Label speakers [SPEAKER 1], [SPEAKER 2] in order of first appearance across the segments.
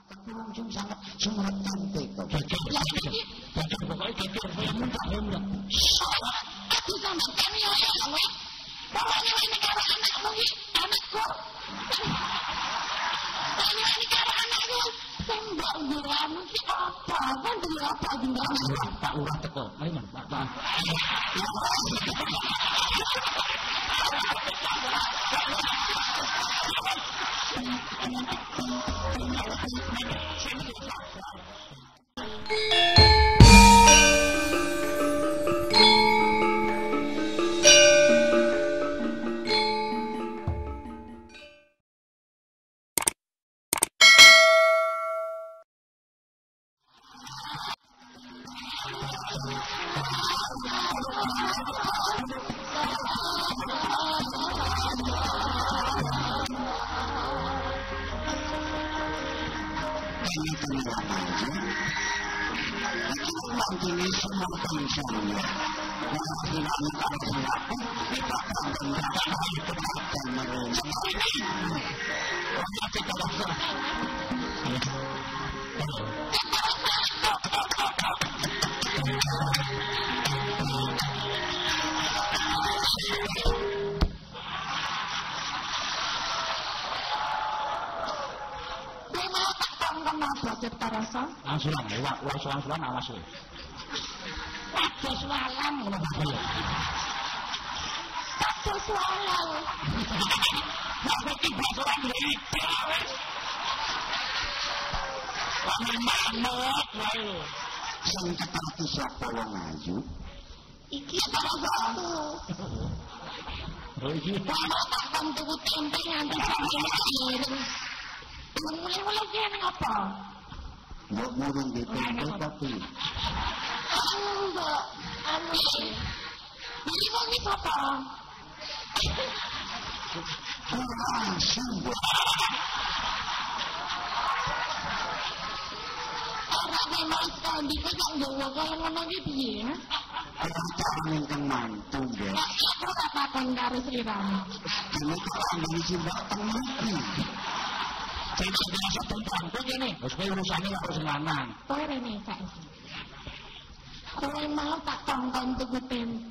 [SPEAKER 1] langsung sangat semangat cantik kok. Geger pokoknya geger saya mudah.
[SPEAKER 2] Aku sama kami ya Allah. Pokoknya ini karo anakmu iki, anakku. Ini karo anakku. Tembak ngiramu ki apa? Kan duwe apa jenengan?
[SPEAKER 1] Pak Lurah teko. Ayo, Pak. Angsuran, angsuran awas kowe.
[SPEAKER 2] Kados walam ngono bae. Kados walam. Aku iki basa iki wis. Manut wae.
[SPEAKER 1] Sing ketemu sapa wong ayu?
[SPEAKER 2] Iki aku.
[SPEAKER 1] Oh iki
[SPEAKER 2] tak tentu tempe nganti sampe. Mulai kene apa?
[SPEAKER 1] Mbok murung di tempe tapi.
[SPEAKER 2] Mbok, ini kok ini apa?
[SPEAKER 1] Sungguh.
[SPEAKER 2] Orang memang sekali kok yang bawa kaya ngono iki piye?
[SPEAKER 1] Orang ingkang mantu, Mbok.
[SPEAKER 2] Aku tak takon karo sliramu.
[SPEAKER 1] Dene kok ambune simbok temiki.
[SPEAKER 2] Jadi biasa tentangku gini.
[SPEAKER 1] Wes kowe urusane karo sing lanang.
[SPEAKER 2] Kowe rene saiki. Kowe mau tak tongkon tuku tempe.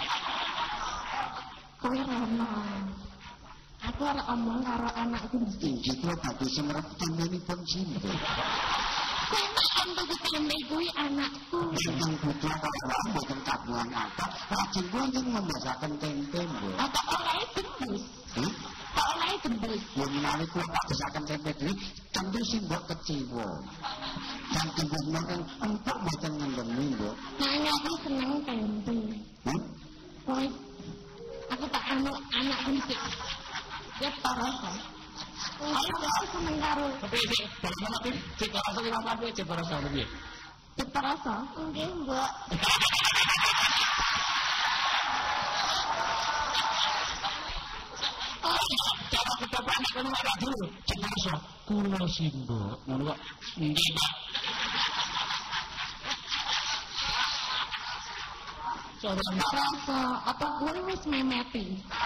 [SPEAKER 2] Kowe rono. Aku arep omong karo anakku
[SPEAKER 1] Injih kok badhe semerep temenipun simbok.
[SPEAKER 2] Kowe mau tuku tempe kuwi anakku.
[SPEAKER 1] Sing butuh karo mboten kagungan apa. Lajeng wonten membasaken tempe, Mbok.
[SPEAKER 2] Apa oleh debus? Oleh debus.
[SPEAKER 1] Yen menawi kula basaken tempe kuwi tentu simbok kecewa. Dan kemudian empuk mboten ngendemi, Mbok.
[SPEAKER 2] Nah, aku seneng tempe. Kowe aku tak anakku iki. Ya parasa. Aku seneng karo.
[SPEAKER 1] Tapi sik, bagaimana tuh? Sik rasa iki apa cek rasa piye?
[SPEAKER 2] Parasa? Nggih, Mbok.
[SPEAKER 1] Cara kita panik kan ora dulu. Cek rasa. Kula simbok. Ngono kok. Nggih, Pak.
[SPEAKER 2] Parasa, apa kowe wis memeti?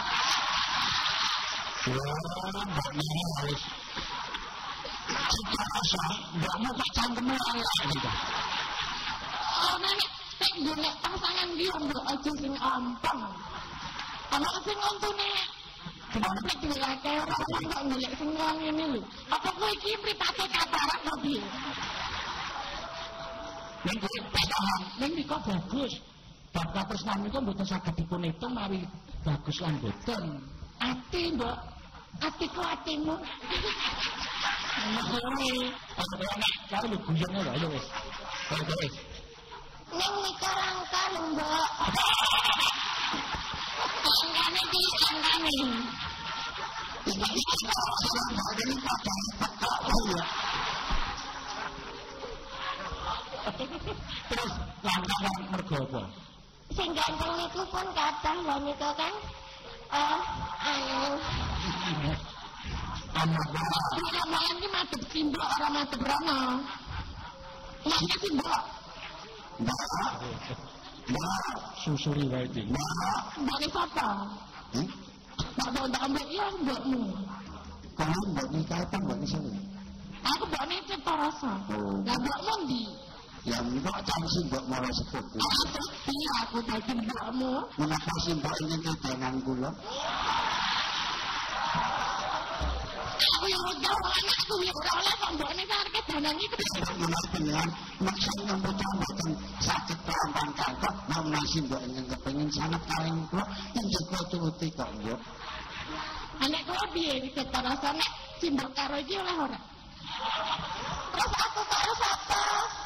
[SPEAKER 1] Harus nggak mau tak cangkemnya gitu.
[SPEAKER 2] Oh, nenek, tak golek pasangan dia untuk aja sing ampang. Anak sing untune, kenapa tak golek orang nggak golek sing wong ini lho? Apa kowe iki mripate katarak to piye?
[SPEAKER 1] Ning kuwi pasangan, ning niku bagus. Bab katresnan niku mboten saged dipun hitung mawi bagus lan boten.
[SPEAKER 2] Ati, Mbok. Atiku atimu.
[SPEAKER 1] Ini, kalau lu guyonnya lah, ayo wes. Wes.
[SPEAKER 2] Neng Nikarangka lho, Mbok. Angkane di angkane.
[SPEAKER 1] Ini pada ya. Terus langkah mergo apa?
[SPEAKER 2] Sing ganteng niku pun kathah lho niku kan. Malam ini madep simbok, orang madep rono. Masih simbok.
[SPEAKER 1] Mbak, susuri wae iki.
[SPEAKER 2] Mbak ni siapa? Mbak ambil iya mbakmu.
[SPEAKER 1] Kamu mbak nikah apa mbak ni sini?
[SPEAKER 2] Aku mbak ni para rasa. Lah mbokmu ndi?
[SPEAKER 1] Ya mbok jam simbok mara sepupu.
[SPEAKER 2] Iya aku dadi mbokmu.
[SPEAKER 1] Menapa simbok ingin kedengan kula?
[SPEAKER 2] Aku yang udah anakku yang ora oleh kok mbokne karek danan iki.
[SPEAKER 1] Benar-benar maksud nyambut mboten saged pampan kangkok menawi simbok ingin kepengin sanget kalih kula inggih kula turuti kok mbok.
[SPEAKER 2] Anek kula piye iki rasane simbok karo iki oleh ora? Terus aku karo sapa?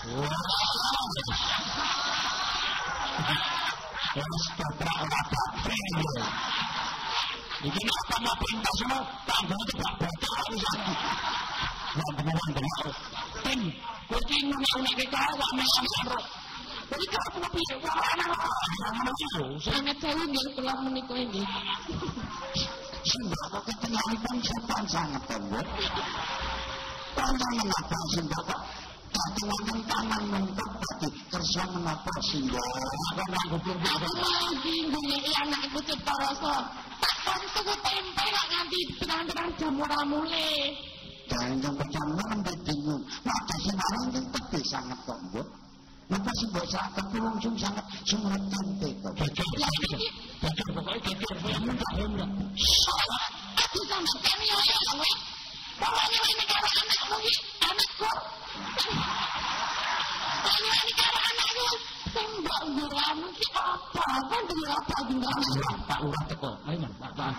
[SPEAKER 1] Wes tak ora bae. Iki apa mau pindah semua tanggung tidak bocor wis aku. Wah bener-bener. Tim, kowe iki ngono nek kawak mesam-mesam. Kowe iki apa piye?
[SPEAKER 2] Sangat jauh nggih kula menika nggih.
[SPEAKER 1] Simbok kok ketenanipun sopan sanget to, Mbok. Panjang menapa simbok kok dadi wonten taman mentok dadi kersa menapa simbok.
[SPEAKER 2] Aku mau goleki anakku Cipta Rasa. Takon tuku tempe kok nganti pirang-pirang jam ora mulih.
[SPEAKER 1] Danjang pertama sampai bingung. Maka semarang itu tebih sangat kok, Mbok. Maka simbok saat kepulungsung sangat sumet tempe kok.
[SPEAKER 2] Betul, pokoknya geger. Saya mudah-mudah. Aku sampai kami oleh pokoknya ini karo anakmu iki, anakku. Ini karo anakku. Sing mbok nguranu iki apa? Kan dhewe apa tinggal
[SPEAKER 1] Pak Lurah teko. Ayo, Pak.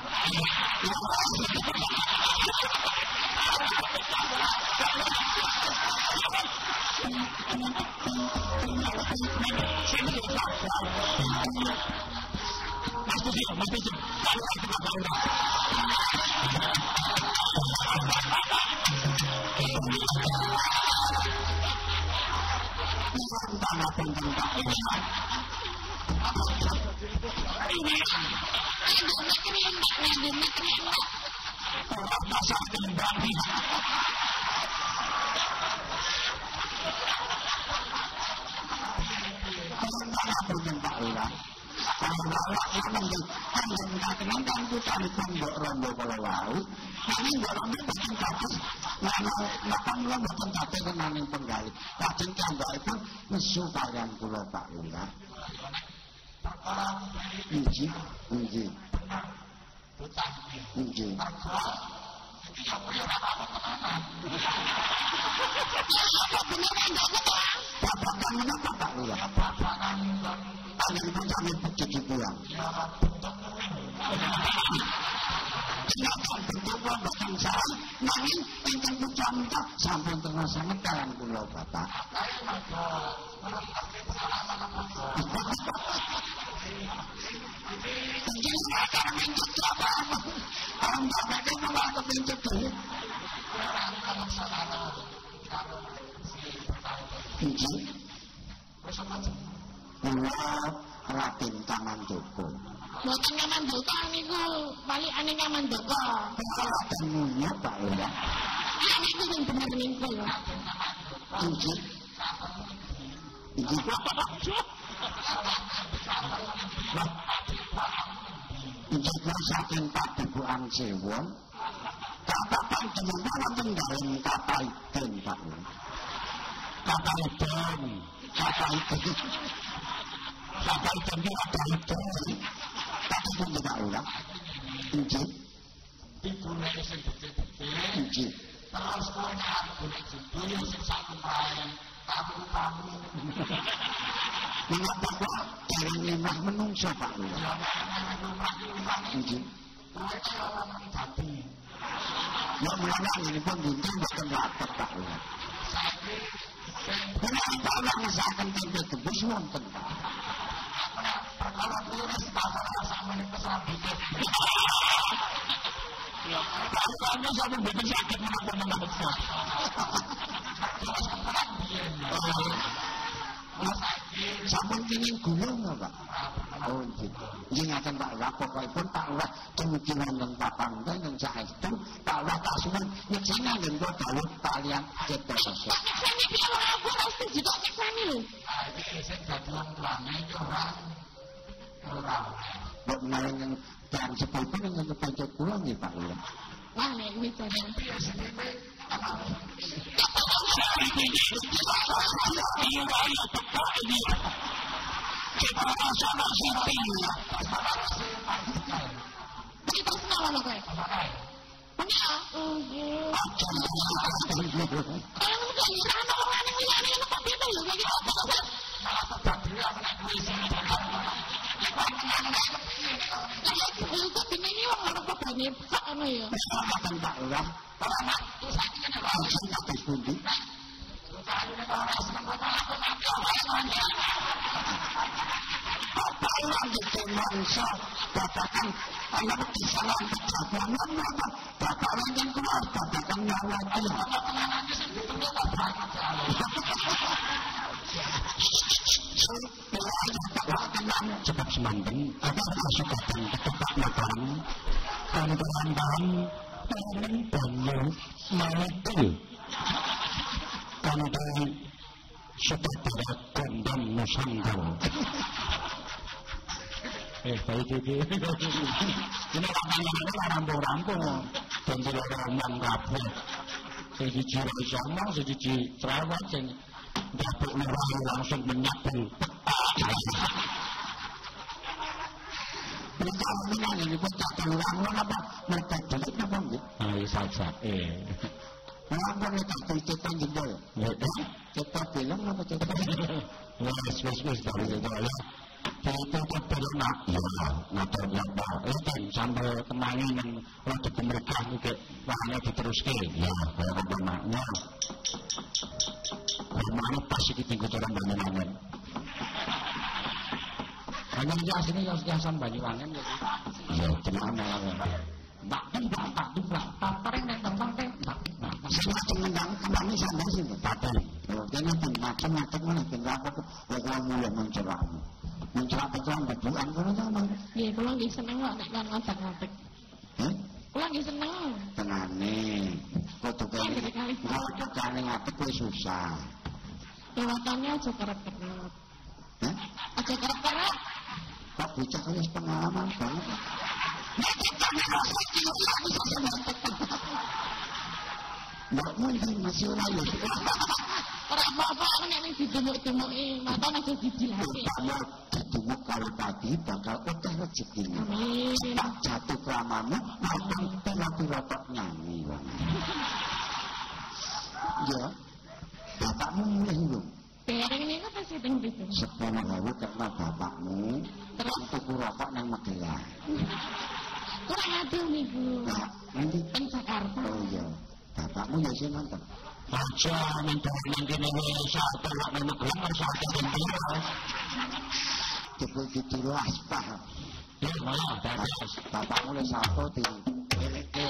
[SPEAKER 1] Nesu kalian kula Pak Lurah. Inggih. Inggih. Bapak menapa Pak Lurah? Paling itu sampai begitu pulang. Silakan berdoa bahkan saya nangin ingin kucamta sampai tengah sangat kalian kula Bapak. Jadi saya akan mencet apa? Orang Bapak itu mau aku mencet dulu. Inggih. Kula Raden Kamandaka.
[SPEAKER 2] Mboten Kamandaka niku, balikane Kamandaka.
[SPEAKER 1] Raden Munya Pak Lurah.
[SPEAKER 2] Ya niku sing bener niku lho.
[SPEAKER 1] Inggih. Inggih. Inggih kula saking Padepokan Sewon. Bapak panjenengan wonten dalem Kapaiden Pak Lurah. Kapaiden itu ada itu. Tapi pun tidak ulang. Inggih.
[SPEAKER 3] Ibune sing gede-gede.
[SPEAKER 1] Inggih.
[SPEAKER 3] Terus kowe aku dibeli sing satu paen. Tamu-tamu.
[SPEAKER 1] Mengapa kok dereng lemah menungso Pak Lurah? Inggih.
[SPEAKER 3] Kowe ora mendati.
[SPEAKER 1] Ya mulane nginipun dinten mboten rapet Pak Lurah.
[SPEAKER 3] Saiki
[SPEAKER 1] Kenapa ora ngesaken tempe gebus wonten Pak?
[SPEAKER 3] perkara turis pasar sampeyan kesambite. Ya, kalau sampe mboten sakit menapa-menapa.
[SPEAKER 1] Sampun kenging gulung Pak. Oh nggih. Nggih ngaten Pak Lurah, pokokipun Pak Lurah dumugi wonten papan teng saestu Pak Lurah kasuwun nyekseni nggih dawuh kaliyan Cipta Rasa.
[SPEAKER 2] Sing piye aku ora setuju kok nyekseni lho.
[SPEAKER 3] Iki sing dadi wong tuane iki ora
[SPEAKER 1] Mbok menawi ing dan sepipun ing kepencet kula nggih Pak Lurah.
[SPEAKER 2] Wah nek wis jane.
[SPEAKER 1] Iki ya pekak ini. Kita sama Siti.
[SPEAKER 2] Kita senang lah kowe. Punya? Kalau enggak bisa ana orang yang liyane ngono kok piye lho kayak gitu. Itu ini wong ora kok bane sak ngono ya.
[SPEAKER 1] Kan tak ora. Ora saiki kan langsung tak dipundi. Apa yang ditemangsa katakan anak disalam pejabat bapak yang keluar katakan nyawa dia cepat semandeng ada masukkan ketepak makan kantoran banyu mati kantoran setelah kondom nusantara. Baik iki. Ini rampung-rampung. Dan tidak ngomong kabeh. Siji wis ngomong, siji cerewet sing ndapuk lurah langsung menyapu. Kita menang ini pun tak terlalu apa mereka delik apa nggih? Ayo saja. Apa mereka cerita jendol? Kita bilang apa cerita? Wes dari itu ya. Kita film nak ya, motor apa? Itu sampai kemana yang waktu mereka itu bahannya diteruske, ya kalau maknya. Mana pas kita ikut orang Banyuwangen. Hanya dia sini yang biasa Banyuwangen gitu. Ya, cuma tak pareng tentang saya tentang kemana sana sih, tapi jangan macam-macam mana tinggal aku mulai mencerah berjuang kalau sama.
[SPEAKER 2] Iya, kalau nggak seneng kok nek ngotak-ngotak. Kalau nggak seneng.
[SPEAKER 1] Tenane, foto kali ngatik itu susah.
[SPEAKER 2] Kewatannya aja kerap-kerap. Aja kerap-kerap.
[SPEAKER 1] Kok bocah kali pengalaman banget. Nggak mungkin masih orang ya.
[SPEAKER 2] Orang apa-apa nek didumuk-dumuki, mata nek dijilati.
[SPEAKER 1] Kalau didumuk kalau tadi bakal udah rezekinya.
[SPEAKER 2] Amin.
[SPEAKER 1] Tak jatuh kelamamu, maupun pilot-pilotok nyanyi. Ya, bapakmu mulai belum?
[SPEAKER 2] Bareng ini apa sih ting itu?
[SPEAKER 1] 10.000 karena bapakmu
[SPEAKER 2] terus
[SPEAKER 1] tuku rokok nang Magelang.
[SPEAKER 2] Kurang adil nih Bu.
[SPEAKER 1] Nah, nanti
[SPEAKER 2] Teng Jakarta.
[SPEAKER 1] oh iya, bapakmu ya sih nonton.
[SPEAKER 3] Aja nanti satu lak nang Magelang satu dino.
[SPEAKER 1] Jebul ditilas paham.
[SPEAKER 3] Ya malah dados
[SPEAKER 1] Bapakmu le satu di eleke.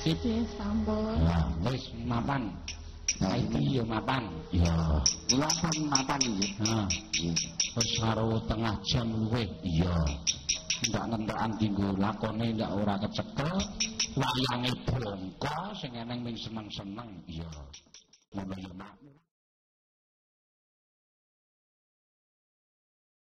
[SPEAKER 1] Tip.
[SPEAKER 2] Sampun.
[SPEAKER 1] Lah, wis mapan. Saiki yo mapan. Iya. Kula pun mapan iki. Heeh. Wis karo tengah jam luwih. Iya. Ndak ngentokan dinggo lakone ndak ora kecekel. Wayange bongko sing eneng ming seneng-seneng. Iya. Ngono yo mak.